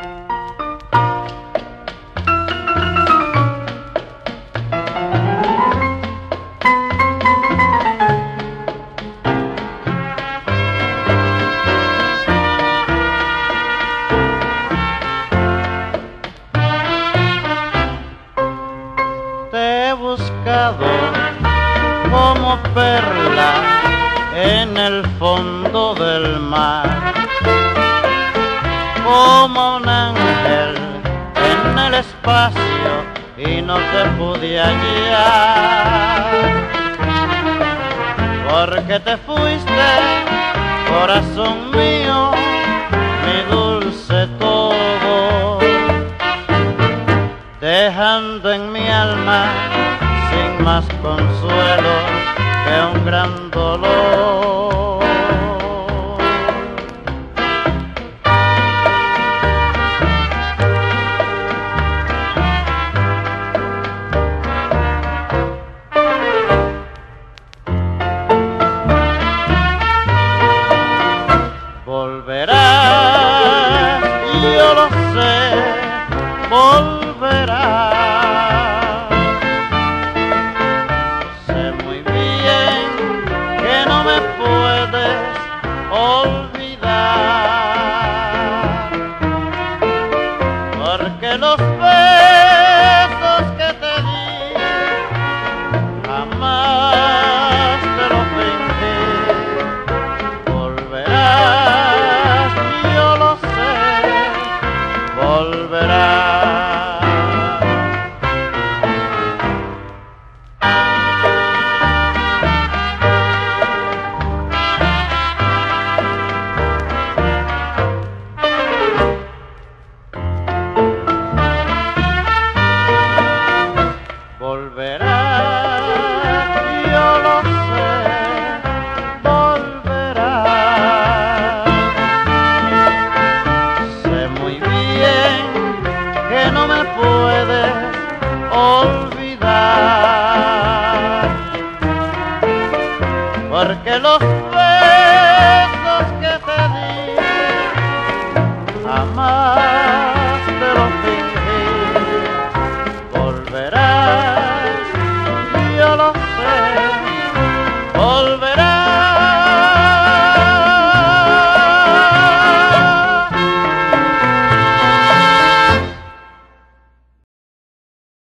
Te he buscado como perla en el fondo del mar, como un ángel en el espacio y no te pude hallar. Porque te fuiste, corazón mío, mi dulce todo, dejando en mi alma sin más consuelo que un gran dolor.